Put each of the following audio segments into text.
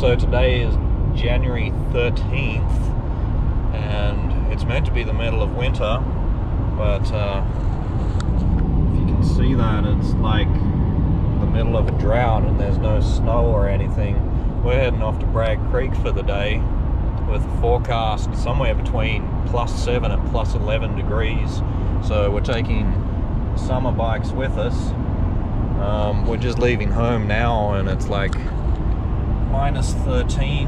So today is January 13th and it's meant to be the middle of winter, but if you can see that, it's like the middle of a drought and there's no snow or anything. We're heading off to Bragg Creek for the day with a forecast somewhere between +7 and +11 degrees. So we're taking summer bikes with us. We're just leaving home now and it's like -13.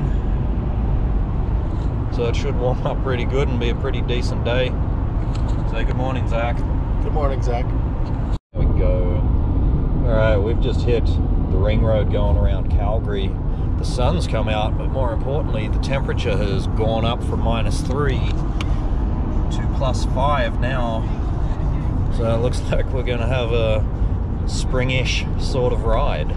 So it should warm up pretty good and be a pretty decent day. Say good morning, Zach. Good morning, Zach. There we go. Alright, we've just hit the ring road going around Calgary. The sun's come out, but more importantly, the temperature has gone up from -3 to +5 now. So it looks like we're going to have a springish sort of ride.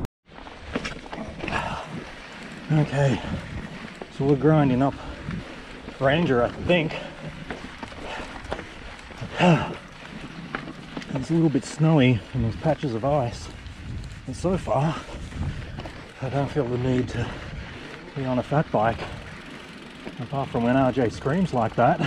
Okay, so we're grinding up Ranger, I think. It's a little bit snowy and there's patches of ice, and so far I don't feel the need to be on a fat bike, apart from when RJ screams like that.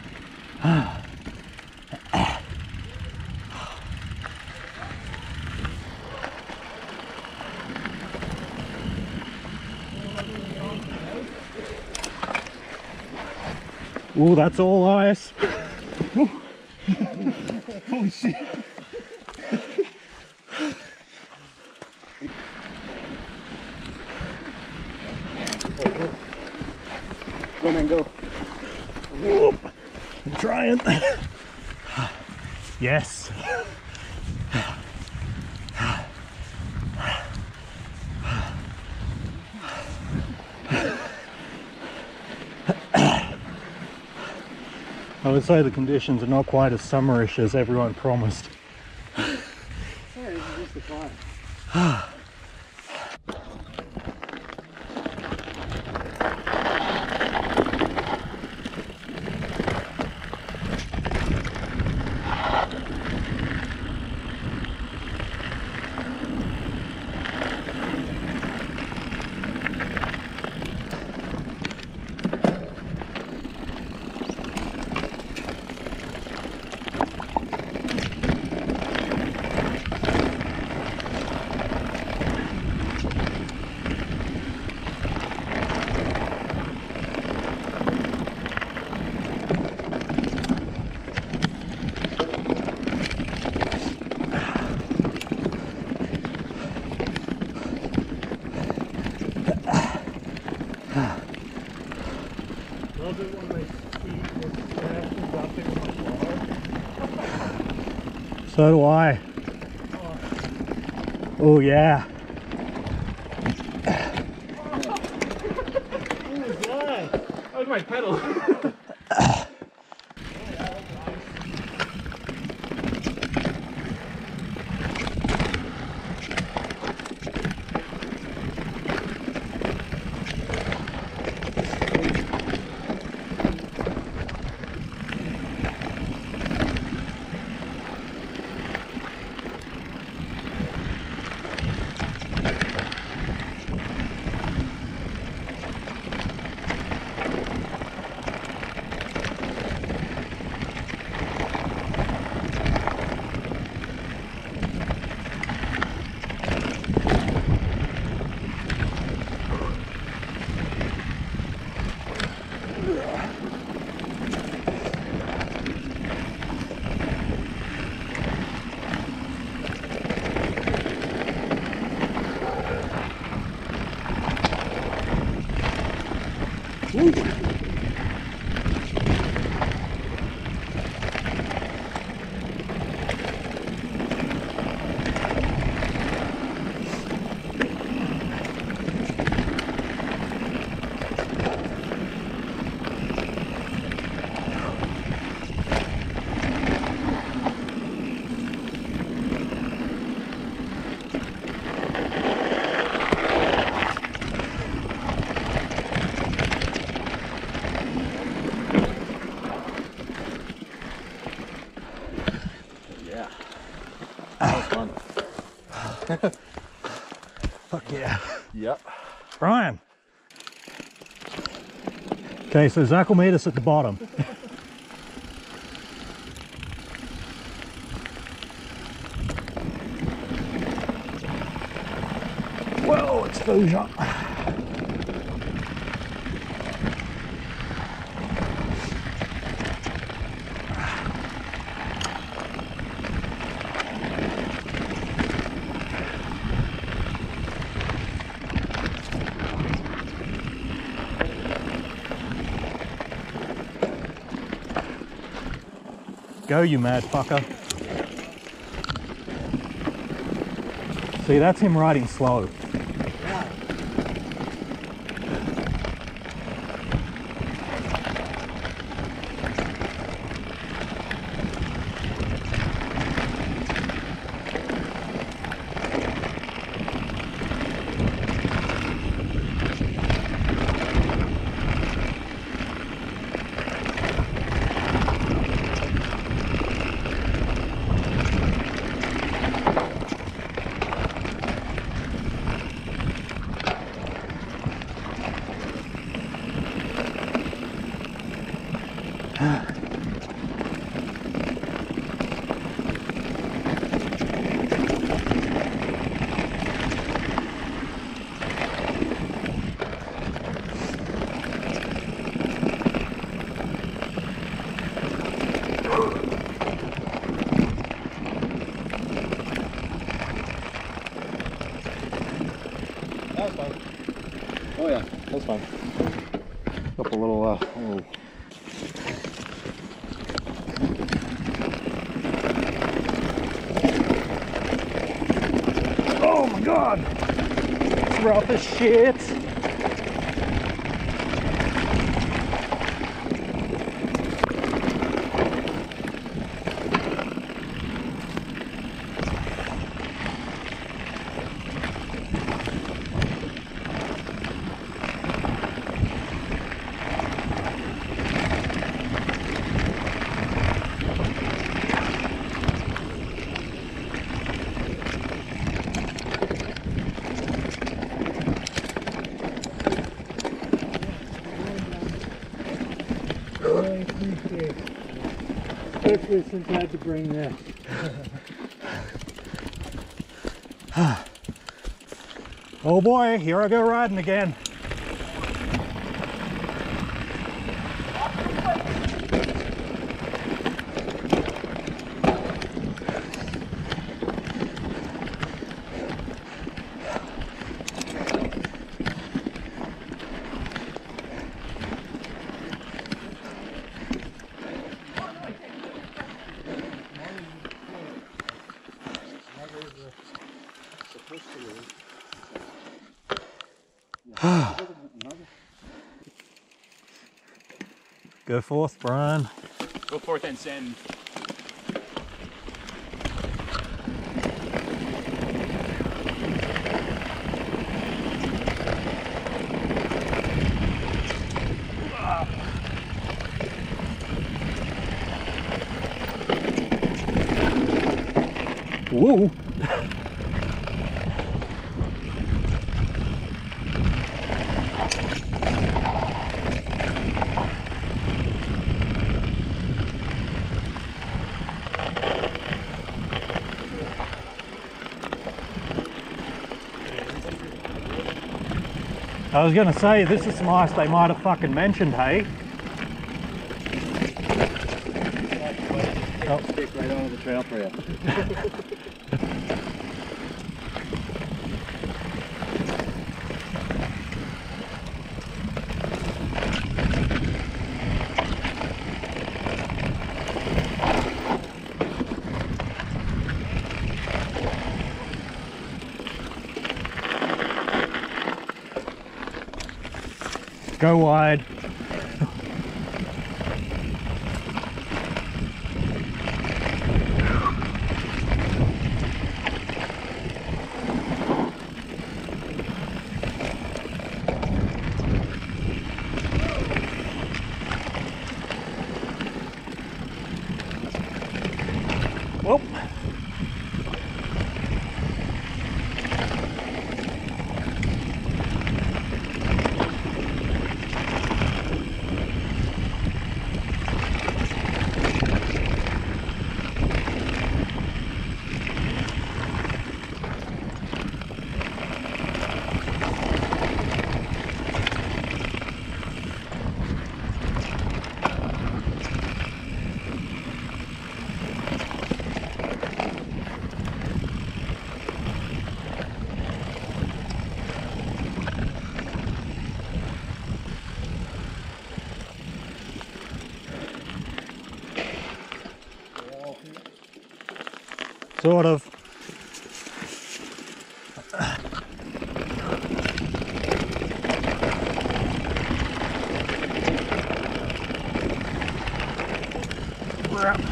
Oh, that's all ice. Holy shit. Go, man, go. Whoop. I'm trying. Yes. I would say the conditions are not quite as summerish as everyone promised. Sorry, this is just the climb. So do I. Oh yeah. That was my pedal. Fuck yeah. Yep. Brian, Okay, so Zach will meet us at the bottom. Whoa, exposure. Go, you mad fucker. See, that's him riding slow. That was fun. Oh yeah, that was fun. Couple little, Oh my god! It's rough as shit! especially since I had to bring this. Oh boy, here I go riding again. Go forth, Brian. Go forth and send. Whoa! I was gonna say, this is some ice they might have fucking mentioned, hey? Oh, stick right onto the trail for you. Go wide. Whoop. Sort of. We're up.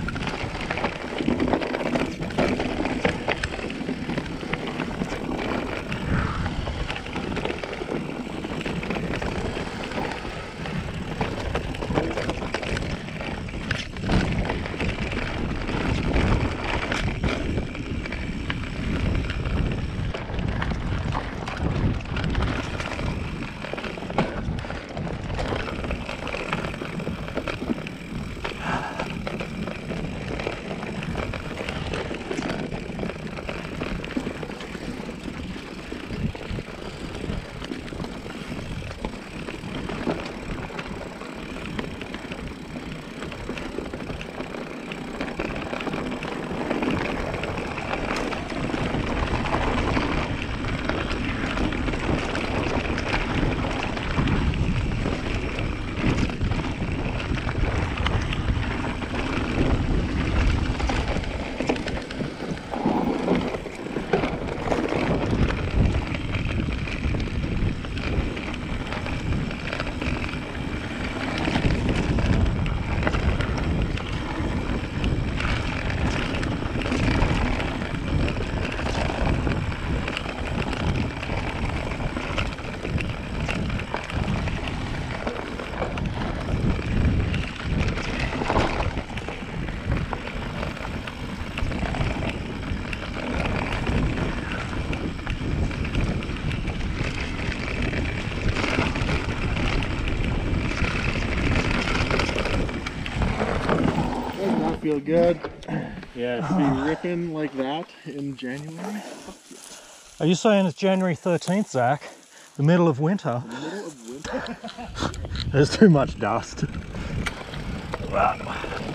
Feel good. Yeah, to be ripping like that in January. Are you saying it's January 13th, Zach? The middle of winter? The middle of winter? There's too much dust. Wow.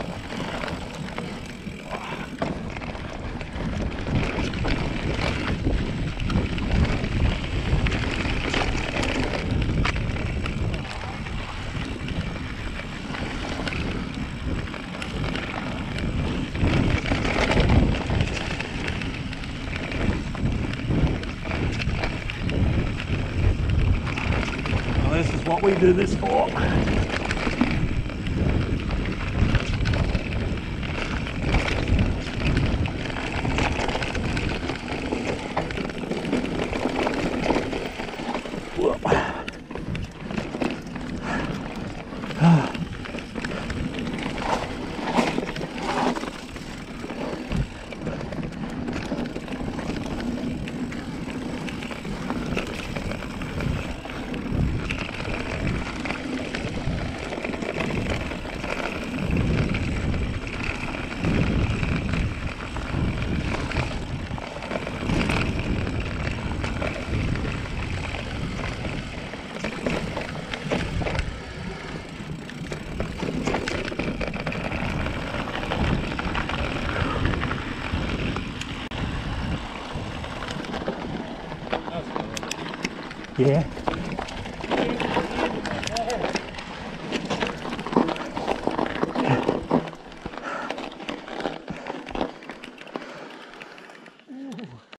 This is what we do this for. Yeah.